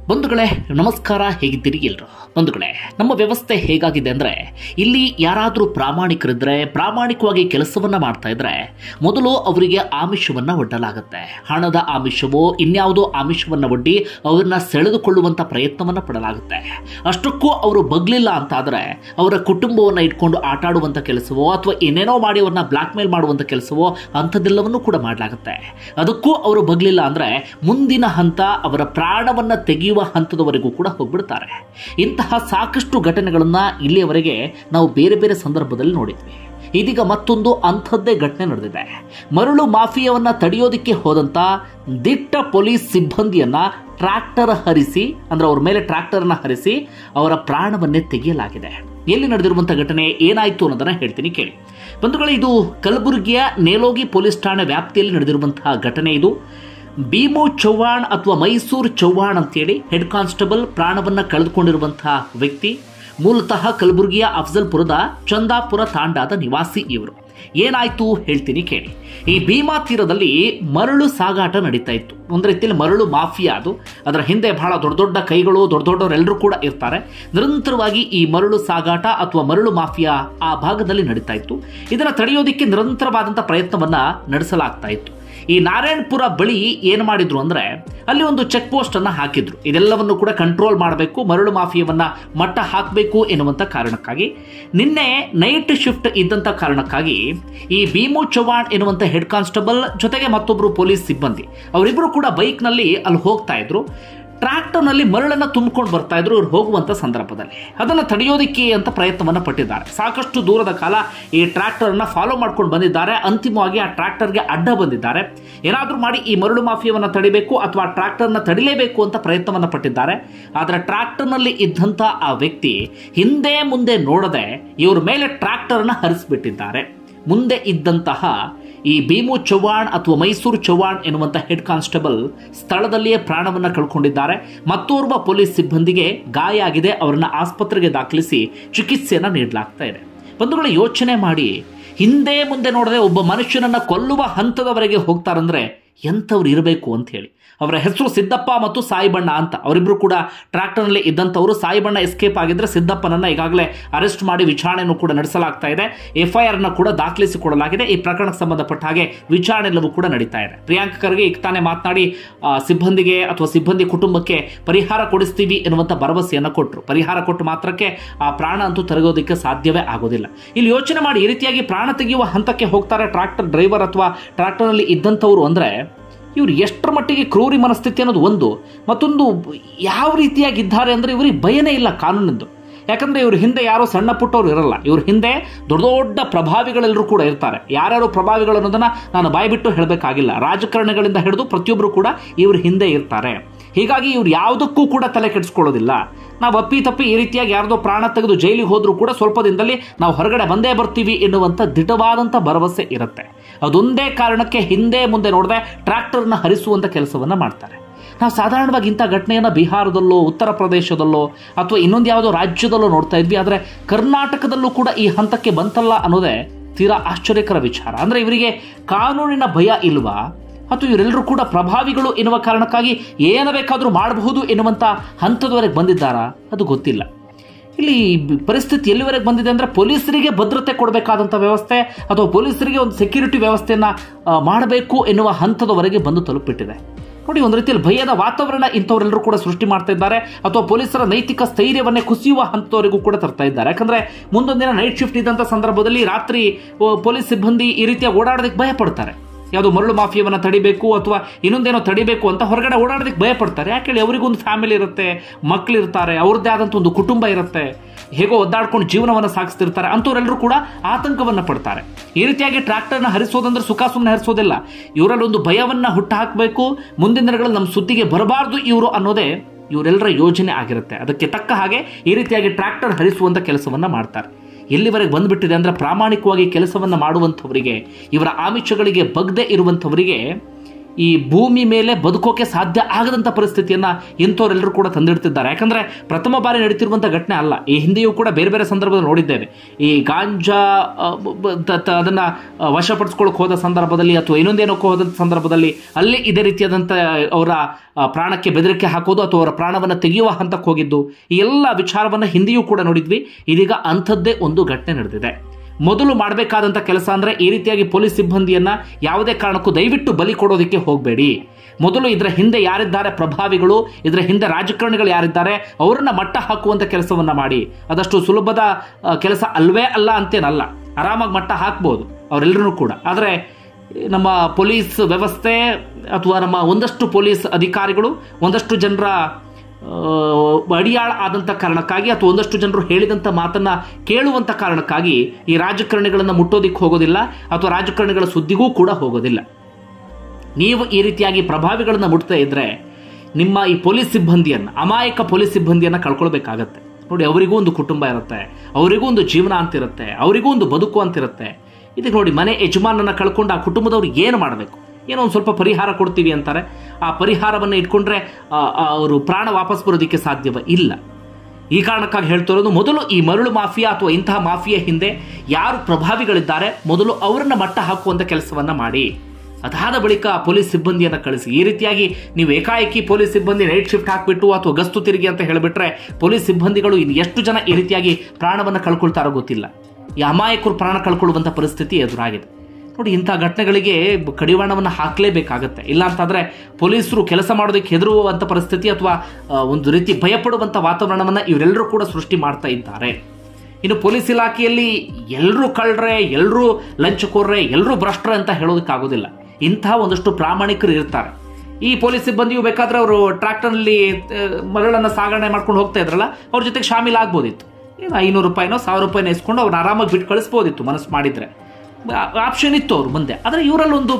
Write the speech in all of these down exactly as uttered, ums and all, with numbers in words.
ಬಂಧುಗಳೇ ನಮಸ್ಕಾರ, ಹೇಗಿದ್ದೀರಿ ಎಲ್ಲರೂ? ಬಂಧುಗಳೇ, ನಮ್ಮ ವ್ಯವಸ್ಥೆ ಹೇಗಾಗಿದೆ ಅಂದರೆ, ಇಲ್ಲಿ ಯಾರಾದರೂ ಪ್ರಾಮಾಣಿಕರಿದ್ದರೆ, ಪ್ರಾಮಾಣಿಕವಾಗಿ ಕೆಲಸವನ್ನು ಮಾಡ್ತಾ ಇದ್ರೆ ಮೊದಲು ಅವರಿಗೆ ಆಮಿಷವನ್ನು ಒಡ್ಡಲಾಗುತ್ತೆ. ಹಣದ ಆಮಿಷವೋ ಇನ್ಯಾವುದೋ ಆಮಿಷವನ್ನು ಒಡ್ಡಿ ಅವರನ್ನ ಸೆಳೆದುಕೊಳ್ಳುವಂಥ ಪ್ರಯತ್ನವನ್ನು ಪಡಲಾಗುತ್ತೆ. ಅಷ್ಟಕ್ಕೂ ಅವರು ಬಗ್ಲಿಲ್ಲ ಅಂತಾದರೆ ಅವರ ಕುಟುಂಬವನ್ನು ಇಟ್ಕೊಂಡು ಆಟ ಆಡುವಂಥ ಕೆಲಸವೋ ಅಥವಾ ಏನೇನೋ ಮಾಡಿ ಅವ್ರನ್ನ ಬ್ಲ್ಯಾಕ್ ಮೇಲ್ ಮಾಡುವಂಥ ಕೆಲಸವೋ ಅಂಥದ್ದೆಲ್ಲವನ್ನೂ ಕೂಡ ಮಾಡಲಾಗುತ್ತೆ. ಅದಕ್ಕೂ ಅವರು ಬಗ್ಲಿಲ್ಲ ಅಂದರೆ ಮುಂದಿನ ಹಂತ ಅವರ ಪ್ರಾಣವನ್ನು ತೆಗೆಯುವ ಹಂತದವರೆಗೂ ಕೂಡ ಹೋಗ್ಬಿಡ್ತಾರೆ. ಇಂತಹ ಸಾಕಷ್ಟು ಘಟನೆಗಳನ್ನ ಇಲ್ಲಿಯವರೆಗೆ ನಾವು ಬೇರೆ ಬೇರೆ ಸಂದರ್ಭದಲ್ಲಿ ನೋಡಿದ್ವಿ. ಇದೀಗ ಮತ್ತೊಂದು ಅಂಥದ್ದೇ ಘಟನೆ ನಡೆದಿದೆ. ಮರಳು ಮಾಫಿಯಾವನ್ನ ತಡೆಯೋದಿಕ್ಕೆ ಹೋದಂತ ದಿಟ್ಟ ಪೊಲೀಸ್ ಸಿಬ್ಬಂದಿಯನ್ನ ಟ್ರ್ಯಾಕ್ಟರ್ ಹರಿಸಿ ಅಂದ್ರೆ ಅವ್ರ ಮೇಲೆ ಟ್ರ್ಯಾಕ್ಟರ್ನ ಹರಿಸಿ ಅವರ ಪ್ರಾಣವನ್ನೇ ತೆಗೆಯಲಾಗಿದೆ. ಎಲ್ಲಿ ನಡೆದಿರುವಂಥ ಘಟನೆ ಏನಾಯಿತು ಅನ್ನೋದನ್ನ ಹೇಳ್ತೀನಿ ಕೇಳಿ. ಬಂಧುಗಳೇ, ಇದು ಕಲಬುರಗಿಯ ನೇಲೋಗಿ ಪೊಲೀಸ್ ಠಾಣೆ ವ್ಯಾಪ್ತಿಯಲ್ಲಿ ನಡೆದಿರುವಂತಹ ಘಟನೆ. ಇದು ಭೀಮು ಚೌಹಾಣ್ ಅಥವಾ ಮೈಸೂರು ಚೌಹಾಣ್ ಅಂತೇಳಿ ಹೆಡ್ ಕಾನ್ಸ್ಟೇಬಲ್ ಪ್ರಾಣವನ್ನ ಕಳೆದುಕೊಂಡಿರುವಂತಹ ವ್ಯಕ್ತಿ. ಮೂಲತಃ ಕಲಬುರಗಿಯ ಅಫ್ಜಲ್ಪುರದ ಚಂದಾಪುರ ತಾಂಡಾದ ನಿವಾಸಿ ಇವರು. ಏನಾಯ್ತು ಹೇಳ್ತೀನಿ ಕೇಳಿ. ಈ ಭೀಮಾ ತೀರದಲ್ಲಿ ಮರಳು ಸಾಗಾಟ ನಡೀತಾ ಇತ್ತು. ಒಂದು ರೀತಿಯಲ್ಲಿ ಮರಳು ಮಾಫಿಯಾ ಅದು. ಅದರ ಹಿಂದೆ ಬಹಳ ದೊಡ್ಡ ದೊಡ್ಡ ಕೈಗಳು, ದೊಡ್ಡ ದೊಡ್ಡವರೆಲ್ಲರೂ ಕೂಡ ಇರ್ತಾರೆ. ನಿರಂತರವಾಗಿ ಈ ಮರಳು ಸಾಗಾಟ ಅಥವಾ ಮರಳು ಮಾಫಿಯಾ ಆ ಭಾಗದಲ್ಲಿ ನಡೀತಾ ಇತ್ತು. ಇದನ್ನು ತಡೆಯೋದಿಕ್ಕೆ ನಿರಂತರವಾದಂಥ ಪ್ರಯತ್ನವನ್ನ ನಡೆಸಲಾಗ್ತಾ ಇತ್ತು. ಈ ನಾರಾಯಣಪುರ ಬಳಿ ಏನು ಮಾಡಿದ್ರು ಅಂದ್ರೆ, ಅಲ್ಲಿ ಒಂದು ಚೆಕ್ ಪೋಸ್ಟ್ ಅನ್ನ ಹಾಕಿದ್ರು. ಇದೆಲ್ಲವನ್ನು ಕೂಡ ಕಂಟ್ರೋಲ್ ಮಾಡಬೇಕು, ಮರಳು ಮಾಫಿಯಾವನ್ನ ಮಟ್ಟ ಹಾಕಬೇಕು ಎನ್ನುವಂತ ಕಾರಣಕ್ಕಾಗಿ. ನಿನ್ನೆ ನೈಟ್ ಶಿಫ್ಟ್ ಇದ್ದಂತ ಕಾರಣಕ್ಕಾಗಿ ಈ ಭೀಮು ಚೌಹಾಣ್ ಎನ್ನುವಂತ ಹೆಡ್ ಕಾನ್ಸ್ಟೇಬಲ್ ಜೊತೆಗೆ ಮತ್ತೊಬ್ರು ಪೊಲೀಸ್ ಸಿಬ್ಬಂದಿ ಅವರಿಬ್ರು ಕೂಡ ಬೈಕ್ ನಲ್ಲಿ ಅಲ್ಲಿ ಹೋಗ್ತಾ ಇದ್ರು. ಟ್ರ್ಯಾಕ್ಟರ್ ನಲ್ಲಿ ಮರಳನ್ನ ತುಂಬಿಕೊಂಡು ಬರ್ತಾ ಇದ್ರು. ಇವ್ರು ಹೋಗುವಂತ ಸಂದರ್ಭದಲ್ಲಿ ಅದನ್ನು ತಡೆಯೋದಿಕ್ಕೆ ಅಂತ ಪ್ರಯತ್ನವನ್ನ ಪಟ್ಟಿದ್ದಾರೆ. ಸಾಕಷ್ಟು ದೂರದ ಕಾಲ ಈ ಟ್ರ್ಯಾಕ್ಟರ್ ಅನ್ನ ಫಾಲೋ ಮಾಡ್ಕೊಂಡು ಬಂದಿದ್ದಾರೆ. ಅಂತಿಮವಾಗಿ ಆ ಟ್ರ್ಯಾಕ್ಟರ್ಗೆ ಅಡ್ಡ ಬಂದಿದ್ದಾರೆ. ಏನಾದ್ರೂ ಮಾಡಿ ಈ ಮರಳು ಮಾಫಿಯಾವನ್ನ ತಡಿಬೇಕು ಅಥವಾ ಟ್ರ್ಯಾಕ್ಟರ್ನ ತಡಿಲೇಬೇಕು ಅಂತ ಪ್ರಯತ್ನವನ್ನ ಪಟ್ಟಿದ್ದಾರೆ. ಆದ್ರೆ ಟ್ರ್ಯಾಕ್ಟರ್ ನಲ್ಲಿ ಇದ್ದಂತ ಆ ವ್ಯಕ್ತಿ ಹಿಂದೆ ಮುಂದೆ ನೋಡದೆ ಇವ್ರ ಮೇಲೆ ಟ್ರ್ಯಾಕ್ಟರ್ ನ ಹರಿಸ್ಬಿಟ್ಟಿದ್ದಾರೆ. ಮುಂದೆ ಇದ್ದಂತಹ ಈ ಭೀಮು ಚೌಹಾಣ್ ಅಥವಾ ಮೈಸೂರು ಚೌಹಾಣ್ ಎನ್ನುವಂಥ ಹೆಡ್ ಕಾನ್ಸ್ಟೇಬಲ್ ಸ್ಥಳದಲ್ಲಿಯೇ ಪ್ರಾಣವನ್ನು ಕಳ್ಕೊಂಡಿದ್ದಾರೆ. ಮತ್ತೋರ್ವ ಪೊಲೀಸ್ ಸಿಬ್ಬಂದಿಗೆ ಗಾಯ ಆಗಿದೆ. ಅವರನ್ನು ಆಸ್ಪತ್ರೆಗೆ ದಾಖಲಿಸಿ ಚಿಕಿತ್ಸೆಯನ್ನು ನೀಡಲಾಗ್ತಾ ಇದೆ. ಬಂಧುಗಳು, ಯೋಚನೆ ಮಾಡಿ, ಹಿಂದೆ ಮುಂದೆ ನೋಡದೆ ಒಬ್ಬ ಮನುಷ್ಯನನ್ನ ಕೊಲ್ಲುವ ಹಂತದವರೆಗೆ ಹೋಗ್ತಾರಂದ್ರೆ ಎಂಥವ್ರು ಇರಬೇಕು ಅಂತ ಹೇಳಿ. ಅವರ ಹೆಸರು ಸಿದ್ದಪ್ಪ ಮತ್ತು ಸಾಯಿಬಣ್ಣ ಅಂತ. ಅವರಿಬ್ರು ಕೂಡ ಟ್ರ್ಯಾಕ್ಟರ್ನಲ್ಲಿ ಇದ್ದಂಥವರು. ಸಾಯಿಬಣ್ಣ ಎಸ್ಕೇಪ್ ಆಗಿದ್ರೆ ಸಿದ್ದಪ್ಪನನ್ನ ಈಗಾಗಲೇ ಅರೆಸ್ಟ್ ಮಾಡಿ ವಿಚಾರಣೆಯನ್ನು ಕೂಡ ನಡೆಸಲಾಗ್ತಾ ಇದೆ. ಎಫ್ಐಆರ್ ಅನ್ನು ಕೂಡ ದಾಖಲಿಸಿಕೊಡಲಾಗಿದೆ. ಈ ಪ್ರಕರಣಕ್ಕೆ ಸಂಬಂಧಪಟ್ಟ ಹಾಗೆ ವಿಚಾರಣೆ ಎಲ್ಲವೂ ಕೂಡ ನಡೀತಾ ಇದೆ. ಪ್ರಿಯಾಂಕ ಖರ್ಗೆ ಈಗ ತಾನೇ ಮಾತನಾಡಿ ಸಿಬ್ಬಂದಿಗೆ ಅಥವಾ ಸಿಬ್ಬಂದಿ ಕುಟುಂಬಕ್ಕೆ ಪರಿಹಾರ ಕೊಡಿಸ್ತೀವಿ ಎನ್ನುವಂಥ ಭರವಸೆಯನ್ನು ಕೊಟ್ಟರು. ಪರಿಹಾರ ಕೊಟ್ಟು ಮಾತ್ರಕ್ಕೆ ಆ ಪ್ರಾಣ ಅಂತೂ ತೆಗೆಯೋದಕ್ಕೆ ಸಾಧ್ಯವೇ ಆಗೋದಿಲ್ಲ. ಇಲ್ಲಿ ಯೋಚನೆ ಮಾಡಿ, ಈ ರೀತಿಯಾಗಿ ಪ್ರಾಣ ತೆಗೆಯುವ ಹಂತಕ್ಕೆ ಹೋಗ್ತಾರೆ ಟ್ರ್ಯಾಕ್ಟರ್ ಡ್ರೈವರ್ ಅಥವಾ ಟ್ರ್ಯಾಕ್ಟರ್ನಲ್ಲಿ ಇದ್ದಂಥವ್ರು ಅಂದ್ರೆ ಇವರು ಎಷ್ಟರ ಮಟ್ಟಿಗೆ ಕ್ರೂರಿ ಮನಸ್ಥಿತಿ ಅನ್ನೋದು ಒಂದು. ಮತ್ತೊಂದು, ಯಾವ ರೀತಿಯಾಗಿದ್ದಾರೆ ಅಂದರೆ ಇವರಿಗೆ ಭಯನೇ ಇಲ್ಲ ಕಾನೂನಿಂದು. ಯಾಕಂದರೆ ಇವ್ರ ಹಿಂದೆ ಯಾರೋ ಸಣ್ಣ ಪುಟ್ಟವ್ರು ಇರಲ್ಲ. ಇವ್ರ ಹಿಂದೆ ದೊಡ್ಡ ದೊಡ್ಡ ಪ್ರಭಾವಿಗಳೆಲ್ಲರೂ ಕೂಡ ಇರ್ತಾರೆ. ಯಾರ್ಯಾರು ಪ್ರಭಾವಿಗಳು ಅನ್ನೋದನ್ನ ನಾನು ಬಾಯ್ಬಿಟ್ಟು ಹೇಳಬೇಕಾಗಿಲ್ಲ. ರಾಜಕಾರಣಿಗಳಿಂದ ಹಿಡಿದು ಪ್ರತಿಯೊಬ್ಬರು ಕೂಡ ಇವ್ರ ಹಿಂದೆ ಇರ್ತಾರೆ. ಹೀಗಾಗಿ ಇವ್ರು ಯಾವುದಕ್ಕೂ ಕೂಡ ತಲೆ ಕೆಡಿಸ್ಕೊಳ್ಳೋದಿಲ್ಲ. ನಾವು ಅಪ್ಪಿ ತಪ್ಪಿ ಈ ರೀತಿಯಾಗಿ ಯಾರ್ದೋ ಪ್ರಾಣ ತೆಗೆದು ಜೈಲಿಗೆ ಹೋದ್ರೂ ಕೂಡ ಸ್ವಲ್ಪ ದಿನದಲ್ಲಿ ನಾವು ಹೊರಗಡೆ ಬಂದೇ ಬರ್ತೀವಿ ಎನ್ನುವಂಥ ದಿಟವಾದಂಥ ಭರವಸೆ ಇರುತ್ತೆ. ಅದೊಂದೇ ಕಾರಣಕ್ಕೆ ಹಿಂದೆ ಮುಂದೆ ನೋಡದೆ ಟ್ರ್ಯಾಕ್ಟರ್ನ ಹರಿಸುವಂಥ ಕೆಲಸವನ್ನ ಮಾಡ್ತಾರೆ. ನಾವು ಸಾಧಾರಣವಾಗಿ ಇಂಥ ಘಟನೆಯನ್ನು ಬಿಹಾರದಲ್ಲೋ ಉತ್ತರ ಪ್ರದೇಶದಲ್ಲೋ ಅಥವಾ ಇನ್ನೊಂದು ಯಾವುದೋ ರಾಜ್ಯದಲ್ಲೋ ನೋಡ್ತಾ ಇದ್ವಿ. ಆದರೆ ಕರ್ನಾಟಕದಲ್ಲೂ ಕೂಡ ಈ ಹಂತಕ್ಕೆ ಬಂತಲ್ಲ ಅನ್ನೋದೇ ತೀರಾ ಆಶ್ಚರ್ಯಕರ ವಿಚಾರ. ಅಂದರೆ ಇವರಿಗೆ ಕಾನೂನಿನ ಭಯ ಇಲ್ವಾ ಅಥವಾ ಇವರೆಲ್ಲರೂ ಕೂಡ ಪ್ರಭಾವಿಗಳು ಎನ್ನುವ ಕಾರಣಕ್ಕಾಗಿ ಏನು ಬೇಕಾದರೂ ಮಾಡಬಹುದು ಎನ್ನುವಂಥ ಹಂತದವರೆಗೆ ಬಂದಿದ್ದಾರಾ ಅದು ಗೊತ್ತಿಲ್ಲ. ಇಲ್ಲಿ ಪರಿಸ್ಥಿತಿ ಎಲ್ಲಿವರೆಗೆ ಬಂದಿದೆ ಅಂದರೆ, ಪೊಲೀಸರಿಗೆ ಭದ್ರತೆ ಕೊಡಬೇಕಾದಂಥ ವ್ಯವಸ್ಥೆ ಅಥವಾ ಪೊಲೀಸರಿಗೆ ಒಂದು ಸೆಕ್ಯೂರಿಟಿ ವ್ಯವಸ್ಥೆಯನ್ನು ಮಾಡಬೇಕು ಎನ್ನುವ ಹಂತದವರೆಗೆ ಬಂದು ತಲುಪಿಟ್ಟಿದೆ. ನೋಡಿ, ಒಂದು ರೀತಿಯಲ್ಲಿ ಭಯದ ವಾತಾವರಣ ಇಂಥವರೆಲ್ಲರೂ ಕೂಡ ಸೃಷ್ಟಿ ಮಾಡ್ತಾ ಇದ್ದಾರೆ. ಅಥವಾ ಪೊಲೀಸರ ನೈತಿಕ ಸ್ಥೈರ್ಯವನ್ನೇ ಕುಸಿಯುವ ಹಂತದವರೆಗೂ ಕೂಡ ತರ್ತಾ ಇದ್ದಾರೆ. ಯಾಕಂದ್ರೆ ಮುಂದೊಂದು ದಿನ ನೈಟ್ ಶಿಫ್ಟ್ ಇದ್ದಂಥ ಸಂದರ್ಭದಲ್ಲಿ ರಾತ್ರಿ ಪೊಲೀಸ್ ಸಿಬ್ಬಂದಿ ಈ ರೀತಿಯ ಓಡಾಡೋದಕ್ಕೆ ಭಯ ಪಡ್ತಾರೆ. ಯಾವುದೋ ಮರಳು ಮಾಫಿಯಾವನ್ನ ತಡಿಬೇಕು ಅಥವಾ ಇನ್ನೊಂದೇನೋ ತಡಿಬೇಕು ಅಂತ ಹೊರಗಡೆ ಓಡಾಡೋದಕ್ಕೆ ಭಯ ಪಡ್ತಾರೆ. ಯಾಕೆ? ಅವರಿಗೊಂದು ಫ್ಯಾಮಿಲಿ ಇರುತ್ತೆ, ಮಕ್ಕಳಿರ್ತಾರೆ, ಅವ್ರದ್ದೇ ಆದಂಥ ಒಂದು ಕುಟುಂಬ ಇರುತ್ತೆ, ಹೇಗೋ ಒದ್ದಾಡ್ಕೊಂಡು ಜೀವನವನ್ನು ಸಾಗಿಸ್ತಿರ್ತಾರೆ. ಅಂಥವರೆಲ್ಲರೂ ಕೂಡ ಆತಂಕವನ್ನ ಪಡ್ತಾರೆ. ಈ ರೀತಿಯಾಗಿ ಟ್ರ್ಯಾಕ್ಟರ್ನ ಹರಿಸೋದಂದ್ರೆ ಸುಖ ಸುಮ್ಮನೆ ಹರಿಸೋದಿಲ್ಲ. ಇವರಲ್ಲಿ ಒಂದು ಭಯವನ್ನ ಹುಟ್ಟು ಹಾಕಬೇಕು. ಮುಂದಿನ ದಿನಗಳಲ್ಲಿ ನಮ್ಮ ಸುದ್ದಿಗೆ ಬರಬಾರ್ದು ಇವರು ಅನ್ನೋದೇ ಇವರೆಲ್ಲರ ಯೋಜನೆ ಆಗಿರುತ್ತೆ. ಅದಕ್ಕೆ ತಕ್ಕ ಹಾಗೆ ಈ ರೀತಿಯಾಗಿ ಟ್ರ್ಯಾಕ್ಟರ್ ಹರಿಸುವಂಥ ಕೆಲಸವನ್ನ ಮಾಡ್ತಾರೆ. ಎಲ್ಲಿವರೆಗೆ ಬಂದ್ಬಿಟ್ಟಿದೆ ಅಂದರೆ, ಪ್ರಾಮಾಣಿಕವಾಗಿ ಕೆಲಸವನ್ನು ಮಾಡುವಂಥವರಿಗೆ, ಇವರ ಆಮಿಷಗಳಿಗೆ ಬಗ್ದೇ ಇರುವಂಥವರಿಗೆ ಈ ಭೂಮಿ ಮೇಲೆ ಬದುಕೋಕೆ ಸಾಧ್ಯ ಆಗದಂಥ ಪರಿಸ್ಥಿತಿಯನ್ನು ಇಂಥವರೆಲ್ಲರೂ ಕೂಡ ತಂದಿಡ್ತಿದ್ದಾರೆ. ಯಾಕಂದರೆ ಪ್ರಥಮ ಬಾರಿ ನಡೀತಿರುವಂಥ ಘಟನೆ ಅಲ್ಲ. ಈ ಹಿಂದೆಯೂ ಕೂಡ ಬೇರೆ ಬೇರೆ ಸಂದರ್ಭದಲ್ಲಿ ನೋಡಿದ್ದೇವೆ. ಈ ಗಾಂಜಾ ಅದನ್ನು ವಶಪಡಿಸ್ಕೊಳ್ಳೋಕೆ ಹೋದ ಸಂದರ್ಭದಲ್ಲಿ ಅಥವಾ ಇನ್ನೊಂದೇನೋಕ್ಕೆ ಹೋದ ಸಂದರ್ಭದಲ್ಲಿ ಅಲ್ಲಿ ಇದೇ ರೀತಿಯಾದಂಥ ಅವರ ಪ್ರಾಣಕ್ಕೆ ಬೆದರಿಕೆ ಹಾಕೋದು ಅಥವಾ ಅವರ ಪ್ರಾಣವನ್ನು ತೆಗೆಯುವ ಹಂತಕ್ಕೆ ಹೋಗಿದ್ದು, ಈ ಎಲ್ಲ ವಿಚಾರವನ್ನು ಹಿಂದೆಯೂ ಕೂಡ ನೋಡಿದ್ವಿ. ಇದೀಗ ಅಂಥದ್ದೇ ಒಂದು ಘಟನೆ ನಡೆದಿದೆ. ಮೊದಲು ಮಾಡಬೇಕಾದಂಥ ಕೆಲಸ ಅಂದರೆ ಈ ರೀತಿಯಾಗಿ ಪೊಲೀಸ್ ಸಿಬ್ಬಂದಿಯನ್ನು ಯಾವುದೇ ಕಾರಣಕ್ಕೂ ದಯವಿಟ್ಟು ಬಲಿ ಕೊಡೋದಕ್ಕೆ ಹೋಗಬೇಡಿ. ಮೊದಲು ಇದರ ಹಿಂದೆ ಯಾರಿದ್ದಾರೆ ಪ್ರಭಾವಿಗಳು, ಇದರ ಹಿಂದೆ ರಾಜಕಾರಣಿಗಳು ಯಾರಿದ್ದಾರೆ ಅವರನ್ನು ಮಟ್ಟ ಹಾಕುವಂಥ ಕೆಲಸವನ್ನು ಮಾಡಿ. ಅದಷ್ಟು ಸುಲಭದ ಕೆಲಸ ಅಲ್ವೇ ಅಲ್ಲ ಅಂತೇನಲ್ಲ, ಆರಾಮಾಗಿ ಮಟ್ಟ ಹಾಕ್ಬೋದು ಅವರೆಲ್ಲರೂ ಕೂಡ. ಆದರೆ ನಮ್ಮ ಪೊಲೀಸ್ ವ್ಯವಸ್ಥೆ ಅಥವಾ ನಮ್ಮ ಒಂದಷ್ಟು ಪೊಲೀಸ್ ಅಧಿಕಾರಿಗಳು ಒಂದಷ್ಟು ಜನರ ಅಡಿಯಾಳ ಆದಂಥ ಕಾರಣಕ್ಕಾಗಿ ಅಥವಾ ಒಂದಷ್ಟು ಜನರು ಹೇಳಿದಂಥ ಮಾತನ್ನು ಕೇಳುವಂಥ ಕಾರಣಕ್ಕಾಗಿ ಈ ರಾಜಕಾರಣಿಗಳನ್ನು ಮುಟ್ಟೋದಿಕ್ಕೆ ಹೋಗೋದಿಲ್ಲ ಅಥವಾ ರಾಜಕಾರಣಿಗಳ ಸುದ್ದಿಗೂ ಕೂಡ ಹೋಗೋದಿಲ್ಲ. ನೀವು ಈ ರೀತಿಯಾಗಿ ಪ್ರಭಾವಿಗಳನ್ನು ಮುಟ್ತಾ ಇದ್ದರೆ ನಿಮ್ಮ ಈ ಪೊಲೀಸ್ ಸಿಬ್ಬಂದಿಯನ್ನು, ಅಮಾಯಕ ಪೊಲೀಸ್ ಸಿಬ್ಬಂದಿಯನ್ನು ಕಳ್ಕೊಳ್ಬೇಕಾಗತ್ತೆ. ನೋಡಿ, ಅವರಿಗೂ ಒಂದು ಕುಟುಂಬ ಇರುತ್ತೆ, ಅವರಿಗೂ ಒಂದು ಜೀವನ ಅಂತಿರುತ್ತೆ, ಅವರಿಗೂ ಒಂದು ಬದುಕು ಅಂತಿರುತ್ತೆ. ಇದಕ್ಕೆ ನೋಡಿ, ಮನೆ ಯಜಮಾನನ್ನು ಕಳ್ಕೊಂಡು ಆ ಕುಟುಂಬದವ್ರಿಗೆ ಏನು ಮಾಡಬೇಕು? ಏನೋ ಒಂದು ಸ್ವಲ್ಪ ಪರಿಹಾರ ಕೊಡ್ತೀವಿ ಅಂತಾರೆ. ಆ ಪರಿಹಾರವನ್ನು ಇಟ್ಕೊಂಡ್ರೆ ಅವರು ಪ್ರಾಣ ವಾಪಸ್ ಬರೋದಕ್ಕೆ ಸಾಧ್ಯವೇ ಇಲ್ಲ. ಈ ಕಾರಣಕ್ಕಾಗಿ ಹೇಳ್ತಿರೋದು, ಮೊದಲು ಈ ಮರಳು ಮಾಫಿಯಾ ಅಥವಾ ಇಂತಹ ಮಾಫಿಯಾ ಹಿಂದೆ ಯಾರು ಪ್ರಭಾವಿಗಳಿದ್ದಾರೆ ಮೊದಲು ಅವರನ್ನ ಮಟ್ಟ ಹಾಕುವಂಥ ಕೆಲಸವನ್ನು ಮಾಡಿ. ಅದಾದ ಬಳಿಕ ಪೊಲೀಸ್ ಸಿಬ್ಬಂದಿಯನ್ನು ಕಳಿಸಿ. ಈ ರೀತಿಯಾಗಿ ನೀವು ಏಕಾಏಕಿ ಪೊಲೀಸ್ ಸಿಬ್ಬಂದಿ ನೈಟ್ ಶಿಫ್ಟ್ ಹಾಕಿಬಿಟ್ಟು ಅಥವಾ ಗಸ್ತು ತಿರುಗಿ ಅಂತ ಹೇಳಿಬಿಟ್ರೆ ಪೊಲೀಸ್ ಸಿಬ್ಬಂದಿಗಳು ಇನ್ನು ಎಷ್ಟು ಜನ ಈ ರೀತಿಯಾಗಿ ಪ್ರಾಣವನ್ನು ಕಳ್ಕೊಳ್ತಾರೋ ಗೊತ್ತಿಲ್ಲ. ಈ ಅಮಾಯಕರು ಪ್ರಾಣ ಕಳ್ಕೊಳ್ಳುವಂಥ ಪರಿಸ್ಥಿತಿ ಎದುರಾಗಿದೆ. ನೋಡಿ, ಇಂಥ ಘಟನೆಗಳಿಗೆ ಕಡಿವಾಣವನ್ನು ಹಾಕಲೇಬೇಕಾಗತ್ತೆ. ಇಲ್ಲ ಅಂತಂದರೆ ಪೊಲೀಸರು ಕೆಲಸ ಮಾಡೋದಕ್ಕೆ ಹೆದರುವಂಥ ಪರಿಸ್ಥಿತಿ ಅಥವಾ ಒಂದು ರೀತಿ ಭಯಪಡುವಂಥ ವಾತಾವರಣವನ್ನು ಇವರೆಲ್ಲರೂ ಕೂಡ ಸೃಷ್ಟಿ ಮಾಡ್ತಾ ಇದ್ದಾರೆ. ಇನ್ನು ಪೊಲೀಸ್ ಇಲಾಖೆಯಲ್ಲಿ ಎಲ್ಲರೂ ಕಳ್ಳರೆ, ಎಲ್ಲರೂ ಲಂಚಕೋರ್ರೆ, ಎಲ್ಲರೂ ಭ್ರಷ್ಟರೆ ಅಂತ ಹೇಳೋದಕ್ಕಾಗೋದಿಲ್ಲ. ಇಂತಹ ಒಂದಷ್ಟು ಪ್ರಾಮಾಣಿಕರು ಇರ್ತಾರೆ. ಈ ಪೊಲೀಸ್ ಸಿಬ್ಬಂದಿಯು ಬೇಕಾದರೆ ಅವರು ಟ್ರ್ಯಾಕ್ಟರ್ನಲ್ಲಿ ಮರಳನ್ನು ಸಾಗಣೆ ಮಾಡ್ಕೊಂಡು ಹೋಗ್ತಾ ಇದ್ರಲ್ಲ, ಅವ್ರ ಜೊತೆಗೆ ಶಾಮೀಲ್ ಆಗ್ಬೋದಿತ್ತು. ಏನು ಐನೂರು ರೂಪಾಯಿನೋ ಸಾವಿರ ರೂಪಾಯಿನೋ ಇಸ್ಕೊಂಡು ಅವ್ರನ್ನ ಆರಾಮಾಗಿ ಬಿಟ್ಟು ಕಳಿಸ್ಬೋದಿತ್ತು, ಮನಸ್ಸು ಮಾಡಿದರೆ ಆಪ್ಷನ್ ಇತ್ತು ಅವ್ರ ಮುಂದೆ. ಆದರೆ ಇವರಲ್ಲೊಂದು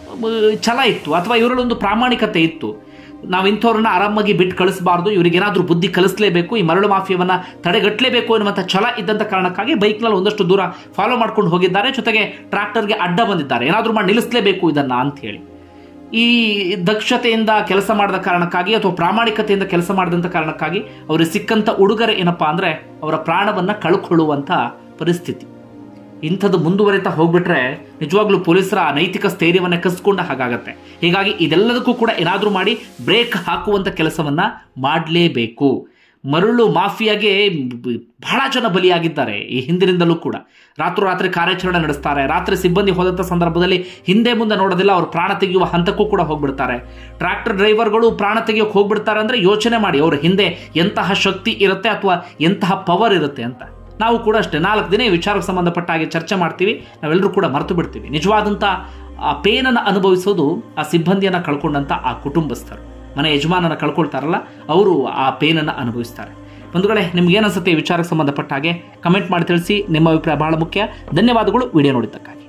ಛಲ ಇತ್ತು ಅಥವಾ ಇವರಲ್ಲೊಂದು ಪ್ರಾಮಾಣಿಕತೆ ಇತ್ತು. ನಾವು ಇಂಥವ್ರನ್ನ ಆರಾಮಾಗಿ ಬಿಟ್ಟು ಕಳಿಸಬಾರ್ದು, ಇವರಿಗೇನಾದರೂ ಬುದ್ಧಿ ಕಲಿಸಲೇಬೇಕು, ಈ ಮರಳು ಮಾಫಿಯಾವನ್ನು ತಡೆಗಟ್ಟಲೇಬೇಕು ಎನ್ನುವಂಥ ಛಲ ಇದ್ದಂಥ ಕಾರಣಕ್ಕಾಗಿ ಬೈಕ್ನಲ್ಲಿ ಒಂದಷ್ಟು ದೂರ ಫಾಲೋ ಮಾಡ್ಕೊಂಡು ಹೋಗಿದ್ದಾರೆ. ಜೊತೆಗೆ ಟ್ರ್ಯಾಕ್ಟರ್ಗೆ ಅಡ್ಡ ಬಂದಿದ್ದಾರೆ, ಏನಾದರೂ ಮಾಡಿ ನಿಲ್ಲಿಸಲೇಬೇಕು ಇದನ್ನು ಅಂಥೇಳಿ. ಈ ದಕ್ಷತೆಯಿಂದ ಕೆಲಸ ಮಾಡಿದ ಕಾರಣಕ್ಕಾಗಿ ಅಥವಾ ಪ್ರಾಮಾಣಿಕತೆಯಿಂದ ಕೆಲಸ ಮಾಡಿದಂಥ ಕಾರಣಕ್ಕಾಗಿ ಅವರಿಗೆ ಸಿಕ್ಕಂಥ ಉಡುಗೊರೆ ಏನಪ್ಪ ಅಂದರೆ ಅವರ ಪ್ರಾಣವನ್ನು ಕಳ್ಕೊಳ್ಳುವಂಥ ಪರಿಸ್ಥಿತಿ. ಇಂಥದ್ದು ಮುಂದುವರಿತಾ ಹೋಗ್ಬಿಟ್ರೆ ನಿಜವಾಗ್ಲೂ ಪೊಲೀಸರ ನೈತಿಕ ಸ್ಥೈರ್ಯವನ್ನು ಕಸ್ಕೊಂಡ ಹಾಗಾಗತ್ತೆ. ಹೀಗಾಗಿ ಇದೆಲ್ಲದಕ್ಕೂ ಕೂಡ ಏನಾದರೂ ಮಾಡಿ ಬ್ರೇಕ್ ಹಾಕುವಂಥ ಕೆಲಸವನ್ನು ಮಾಡಲೇಬೇಕು. ಮರಳು ಮಾಫಿಯಾಗೆ ಬಹಳ ಜನ ಬಲಿಯಾಗಿದ್ದಾರೆ ಈ ಹಿಂದಿನಿಂದಲೂ ಕೂಡ. ರಾತ್ರೋರಾತ್ರಿ ಕಾರ್ಯಾಚರಣೆ ನಡೆಸ್ತಾರೆ. ರಾತ್ರಿ ಸಿಬ್ಬಂದಿ ಹೋದಂಥ ಸಂದರ್ಭದಲ್ಲಿ ಹಿಂದೆ ಮುಂದೆ ನೋಡೋದಿಲ್ಲ, ಅವರು ಪ್ರಾಣ ತೆಗೆಯುವ ಹಂತಕ್ಕೂ ಕೂಡ ಹೋಗ್ಬಿಡ್ತಾರೆ. ಟ್ರ್ಯಾಕ್ಟರ್ ಡ್ರೈವರ್ಗಳು ಪ್ರಾಣ ತೆಗೆಯೋಕೆ ಹೋಗ್ಬಿಡ್ತಾರೆ ಅಂದರೆ ಯೋಚನೆ ಮಾಡಿ ಅವರ ಹಿಂದೆ ಎಂತಹ ಶಕ್ತಿ ಇರುತ್ತೆ ಅಥವಾ ಎಂತಹ ಪವರ್ ಇರುತ್ತೆ ಅಂತ. ನಾವು ಕೂಡ ಅಷ್ಟೇ ನಾಲ್ಕು ದಿನ ಈ ವಿಚಾರಕ್ಕೆ ಸಂಬಂಧಪಟ್ಟ ಹಾಗೆ ಚರ್ಚೆ ಮಾಡ್ತೀವಿ, ನಾವೆಲ್ಲರೂ ಕೂಡ ಮರೆತು ಬಿಡ್ತೀವಿ. ನಿಜವಾದಂಥ ಆ ಪೇನನ್ನು ಅನುಭವಿಸೋದು ಆ ಸಿಬ್ಬಂದಿಯನ್ನು ಕಳ್ಕೊಂಡಂಥ ಆ ಕುಟುಂಬಸ್ಥರು, ಮನೆ ಯಜಮಾನನ ಕಳ್ಕೊಳ್ತಾರಲ್ಲ ಅವರು ಆ ಪೇನನ್ನು ಅನುಭವಿಸ್ತಾರೆ. ಬಂಧುಗಳೇ, ನಿಮ್ಗೇನು ಅನ್ಸುತ್ತೆ ಈ ವಿಚಾರಕ್ಕೆ ಸಂಬಂಧಪಟ್ಟ ಹಾಗೆ ಕಮೆಂಟ್ ಮಾಡಿ ತಿಳಿಸಿ. ನಿಮ್ಮ ಅಭಿಪ್ರಾಯ ಬಹಳ ಮುಖ್ಯ. ಧನ್ಯವಾದಗಳು ವಿಡಿಯೋ ನೋಡಿದ್ದಕ್ಕಾಗಿ.